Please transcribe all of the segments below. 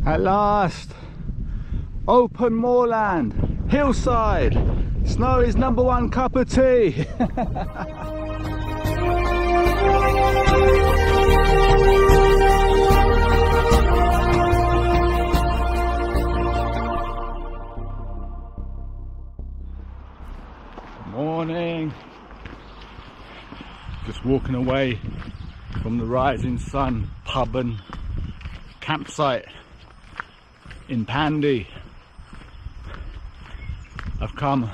At last, open moorland, hillside, Snowy's #1 cup of tea. Morning. Just walking away from the rising sun pub and campsite in Pandy. I've come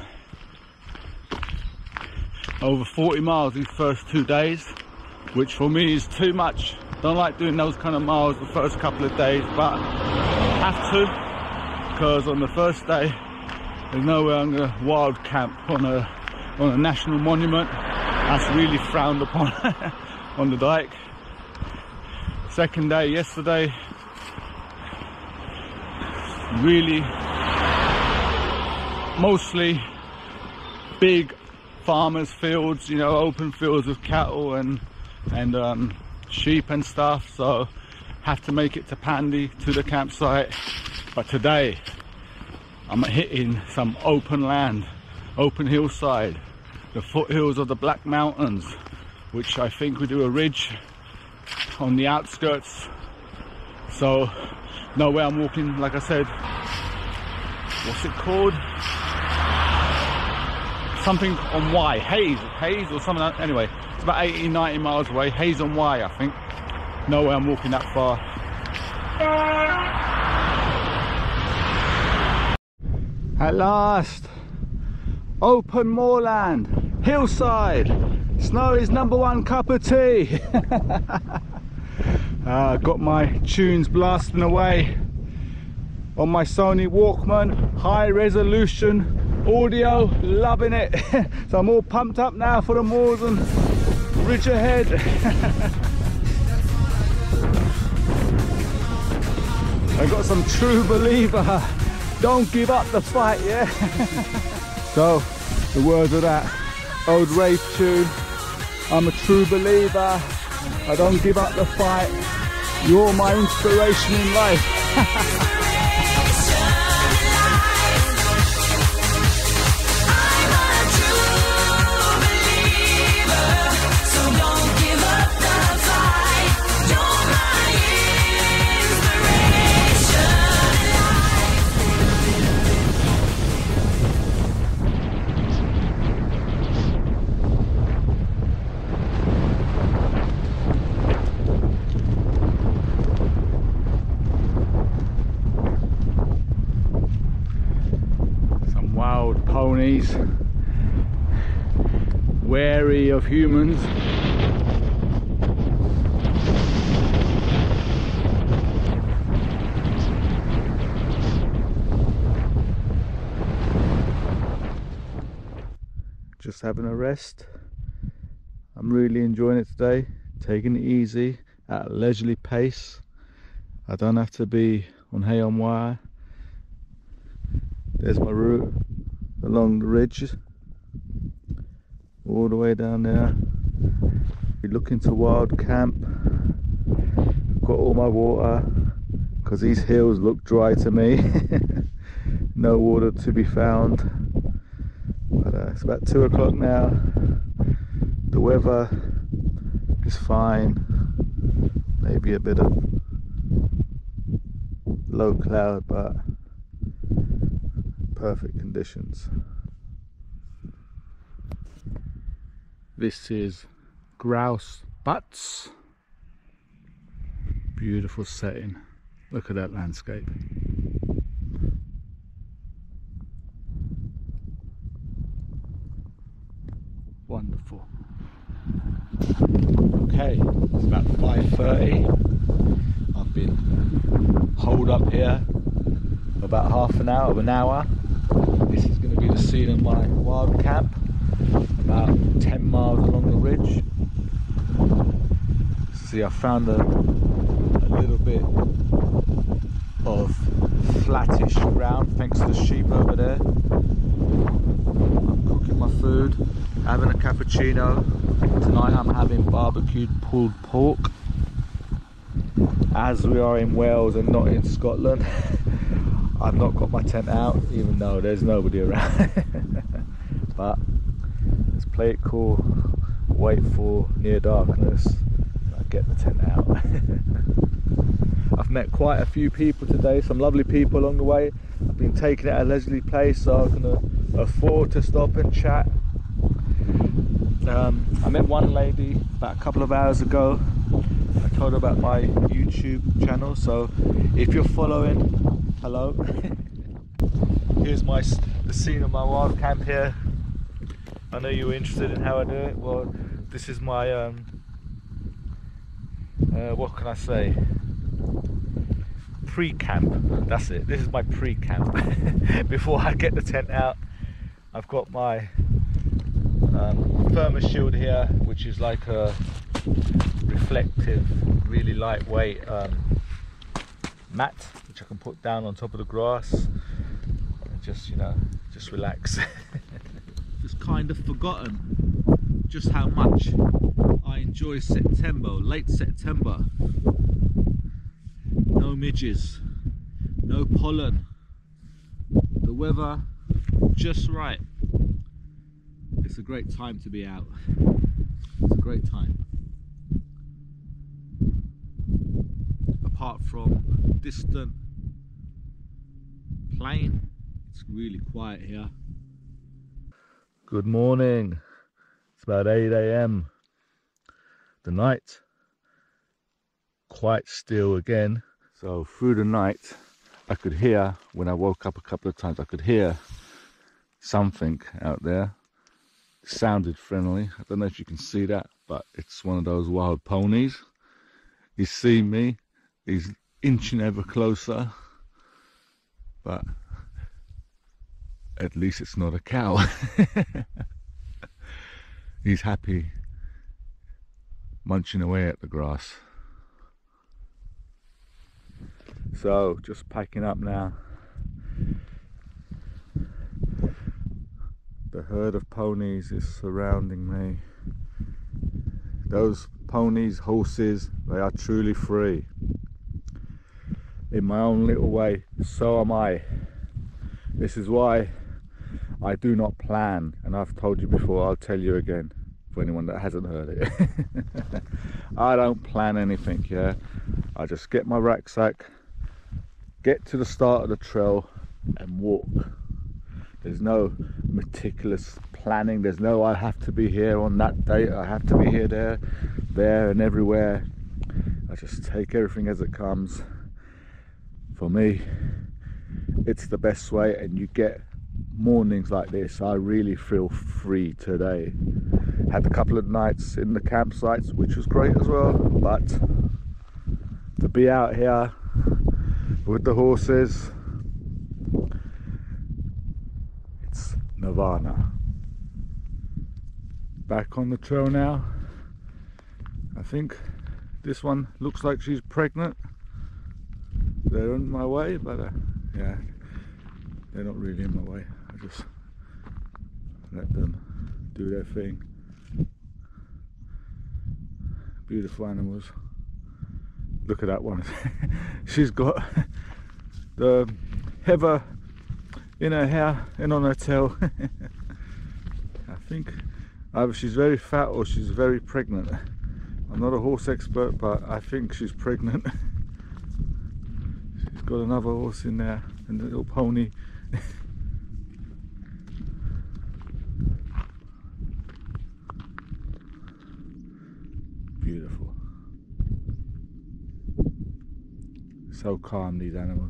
over 40 miles these first 2 days, which for me is too much. Don't like doing those kind of miles the first couple of days, but have to, because on the first day there's no way I'm going to wild camp on a national monument. That's really frowned upon on the dike. Second day, yesterday, really mostly big farmers' fields, you know, open fields with cattle and sheep and stuff, so have to make it to Pandy, to the campsite. But today I'm hitting some open land, open hillside, the foothills of the Black Mountains, which I think we do a ridge on the outskirts. So no way I'm walking, like I said, what's it called? Something on Y, Hayes or something. Anyway, it's about 80-90 miles away. Hayes on Y, I think. No way I'm walking that far. At last, open moorland, hillside, Snowy's #1 cup of tea. Got my tunes blasting away on my Sony Walkman, high resolution audio, loving it. So I'm all pumped up now for the moors and ridge ahead. I got some True Believer, don't give up the fight, yeah. So the words of that old rave tune, I'm a true believer, I don't give up the fight, you're my inspiration in life. Ponies, wary of humans. Just having a rest. I'm really enjoying it today, taking it easy at a leisurely pace. I don't have to be on hay on wire. There's my route along the ridge, all the way down there. We're looking to wild camp. Got all my water, because these hills look dry to me. No water to be found. But it's about 2 o'clock now. The weather is fine. Maybe a bit of low cloud, but perfect conditions. This is Grouse Butts. Beautiful setting. Look at that landscape. Wonderful. Okay, it's about 5:30. I've been holed up here for about half an hour. This is going to be the scene of my wild camp, about 10 miles along the ridge. See, I found a little bit of flattish ground thanks to the sheep over there. I'm cooking my food, having a cappuccino. Tonight I'm having barbecued pulled pork. as we are in Wales and not in Scotland, I've not got my tent out, even though there's nobody around. But let's play it cool, wait for near darkness, and I get the tent out. I've met quite a few people today, some lovely people along the way. I've been taking it at a leisurely pace, so I can afford to stop and chat. I met one lady about a couple of hours ago. I told her about my YouTube channel, so if you're following, hello. Here's the scene of my wild camp here. I know you were interested in how I do it. Well, this is my what can I say, pre-camp. That's it, this is my pre-camp. Before I get the tent out, I've got my thermal shield here, which is like a reflective, really lightweight mat, which I can put down on top of the grass and just, you know, just relax. Just kind of forgotten just how much I enjoy September, late September. No midges, no pollen, the weather just right. It's a great time to be out. It's a great time. Apart from distant plane, it's really quiet here. Good morning. It's about 8 AM. The night quite still again. So through the night I could hear, when I woke up a couple of times, I could hear something out there. It sounded friendly. I don't know if you can see that, but it's one of those wild ponies. He's seen me. He's inching ever closer, but at least it's not a cow. He's happy munching away at the grass. So just packing up now. The herd of ponies is surrounding me. Those ponies, horses, they are truly free. In my own little way, so am I. This is why I do not plan, and I've told you before, I'll tell you again for anyone that hasn't heard it. I don't plan anything, yeah. I just get my rucksack, get to the start of the trail and walk. There's no meticulous planning. There's no I have to be here on that date, I have to be here, there and everywhere. I just take everything as it comes. For me, it's the best way, and you get mornings like this. I really feel free today. Had a couple of nights in the campsites, which was great as well, but to be out here with the horses, it's nirvana. Back on the trail now. I think this one looks like she's pregnant. They're in my way, but yeah, they're not really in my way. I just let them do their thing. Beautiful animals. Look at that one. She's got the heather in her hair and on her tail. I think either she's very fat or she's very pregnant. I'm not a horse expert, but I think she's pregnant. She's got another horse in there and a little pony. Beautiful. So calm, these animals.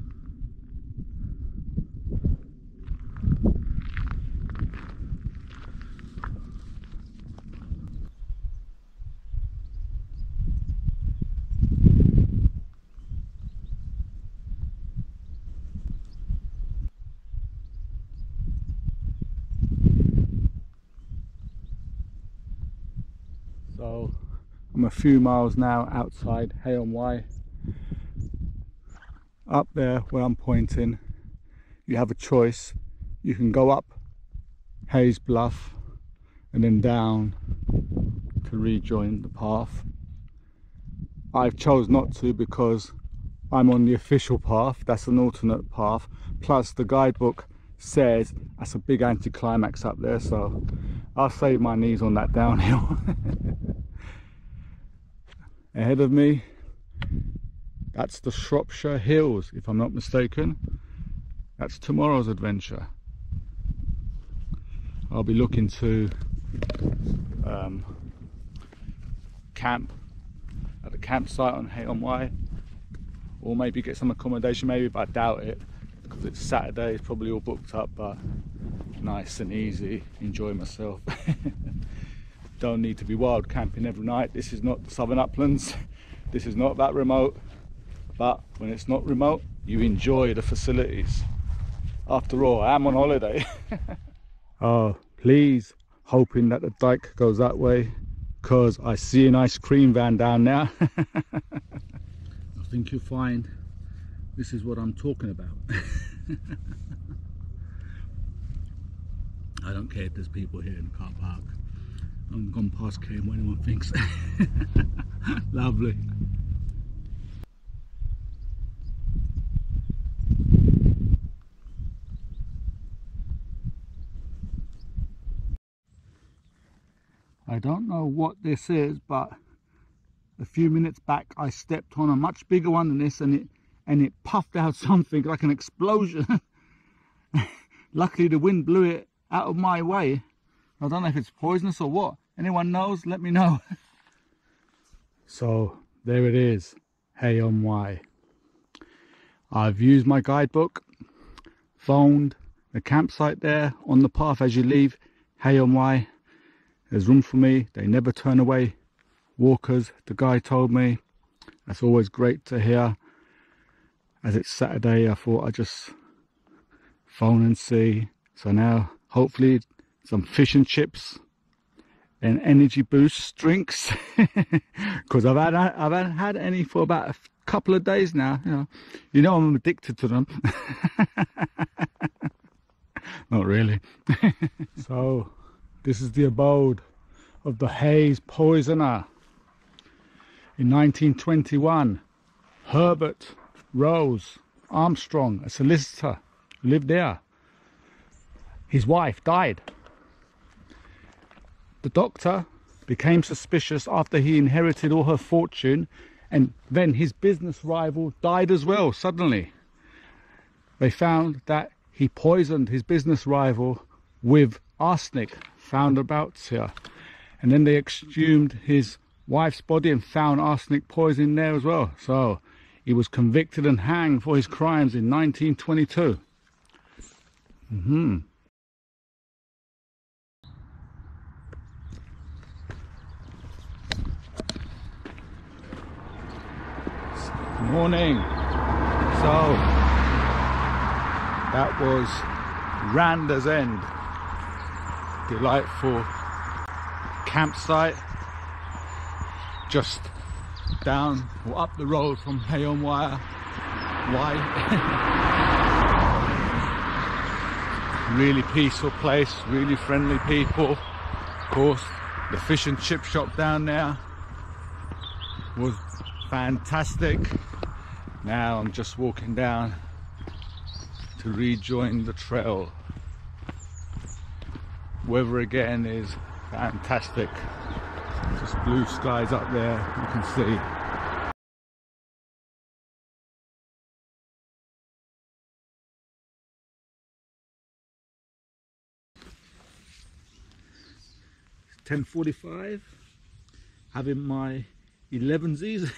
So I'm a few miles now outside Hay-on-Wye. Up there where I'm pointing, you have a choice. You can go up Hayes Bluff and then down to rejoin the path, I've chose not to because I'm on the official path. That's an alternate path. Plus the guidebook says that's a big anticlimax up there, so I'll save my knees on that downhill. Ahead of me, that's the Shropshire Hills, if I'm not mistaken. That's tomorrow's adventure. I'll be looking to camp at the campsite on Hay-on-Wye, or maybe get some accommodation maybe, but I doubt it because it's Saturday. It's probably all booked up, but nice and easy, enjoy myself. Don't need to be wild camping every night. This is not the Southern Uplands. This is not that remote, but when it's not remote, you enjoy the facilities. After all, I am on holiday. Oh, please, hoping that the dike goes that way, because I see an ice cream van down there. I think you'll find this is what I'm talking about. I don't care if there's people here in the car park. I'm gone past care what anyone thinks. Lovely. I don't know what this is, but a few minutes back I stepped on a much bigger one than this, and it puffed out something like an explosion. Luckily the wind blew it out of my way. I don't know if it's poisonous or what. Anyone knows, let me know. So there it is, Hay-on-Wye. I've used my guidebook, phoned the campsite there on the path as you leave Hay-on-Wye. There's room for me. They never turn away walkers, the guy told me. That's always great to hear. As it's Saturday, I thought I'd just phone and see. So now hopefully some fish and chips and energy boost drinks, because I've hadn't had any for about a couple of days now. You know I'm addicted to them. Not really. So this is the abode of the Hayes poisoner. In 1921, Herbert Rose Armstrong, a solicitor, lived there. His wife died. The doctor became suspicious after he inherited all her fortune, and then his business rival died as well suddenly. They found that he poisoned his business rival with arsenic found about here, and then they exhumed his wife's body and found arsenic poison there as well. So he was convicted and hanged for his crimes in 1922. Morning. So that was Rander's End. Delightful campsite just down or up the road from Hay-on-Wye. Really peaceful place, really friendly people. Of course, the fish and chip shop down there was fantastic. Now I'm just walking down to rejoin the trail. Weather again is fantastic. Just blue skies up there, you can see. It's 10:45, having my 11sies.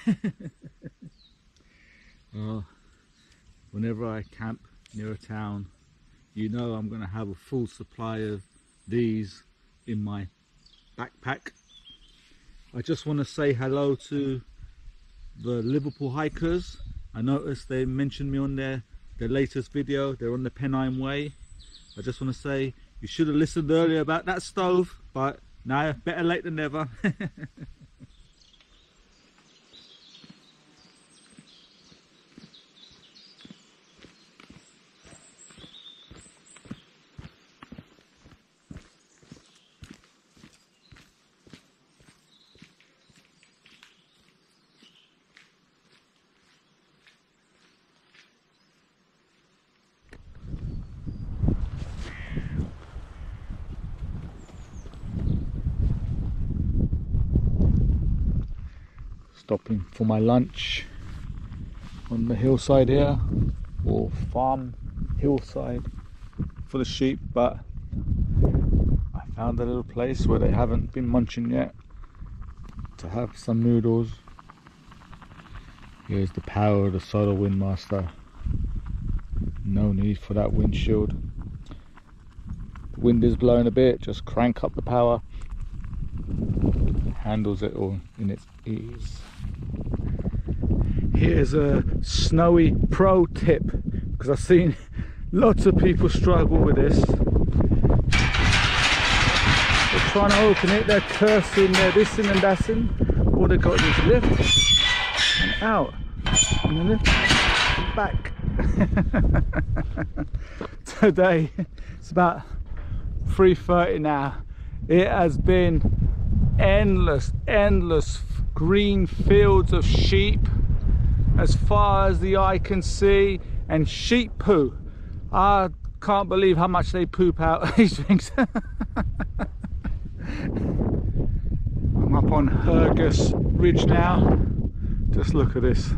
Whenever I camp near a town, you know I'm going to have a full supply of these in my backpack. I just want to say hello to the Liverpool hikers. I noticed they mentioned me on their latest video. They're on the Pennine Way. I just want to say you should have listened earlier about that stove, but now better late than never. stopping for my lunch on the hillside here, or farm hillside for the sheep, but I found a little place where they haven't been munching yet to have some noodles. Here's the power of the Solar Windmaster. No need for that windshield. The wind is blowing a bit, just crank up the power. Handles it all in its ease. Here's a Snowy pro tip, because I've seen lots of people struggle with this. They're trying to open it, they're cursing, they're thising and thating. All they've got is lift and out, and then lift and back. Today it's about 3:30 now. It has been endless green fields of sheep as far as the eye can see, and sheep poo. I can't believe how much they poop out these things. I'm up on Hergus Ridge now. Just look at this.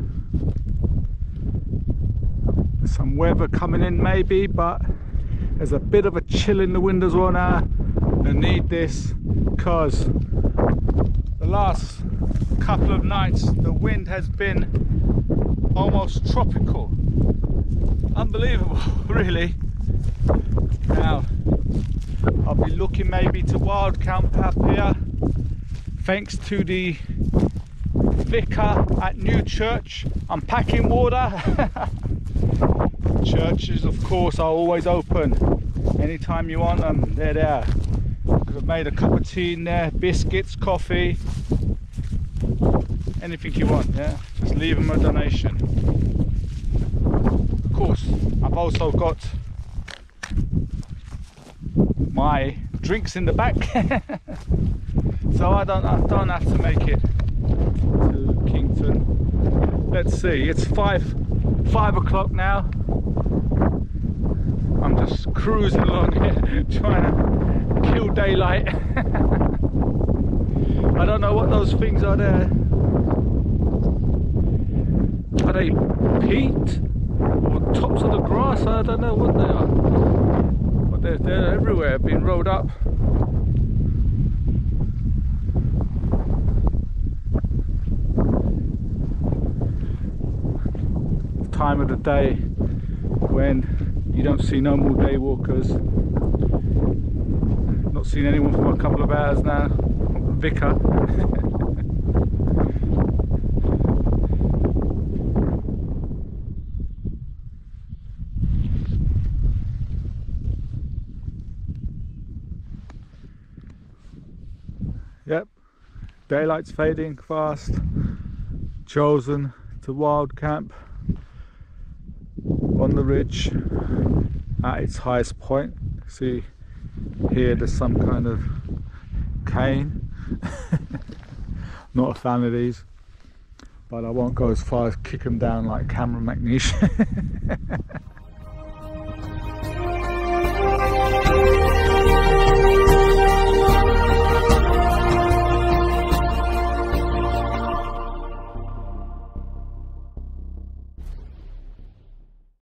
There's some weather coming in maybe, but there's a bit of a chill in the wind as well now. I need this because the last couple of nights the wind has been almost tropical. Unbelievable, really. Now I'll be looking maybe to wild camp up here, thanks to the vicar at New Church. I'm packing water. Churches of course are always open anytime you want them. They're there. I've made a cup of tea in there, biscuits, coffee, anything you want. Yeah, just leave them a donation. Of course I've also got my drinks in the back. So I don't have to make it to Kington. Let's see, it's 5 o'clock now. I'm just cruising along here trying to kill daylight. I don't know what those things are there. Are they peat or tops of the grass? I don't know what they are, but they're everywhere, being rolled up. Time of the day when you don't see no more day walkers. Not seen anyone for a couple of hours now. Vicar. Yep, daylight's fading fast. Chosen to wild camp on the ridge at its highest point. See here, there's some kind of cane. Not a fan of these, but I won't go as far as kick them down like Cameron McNeish.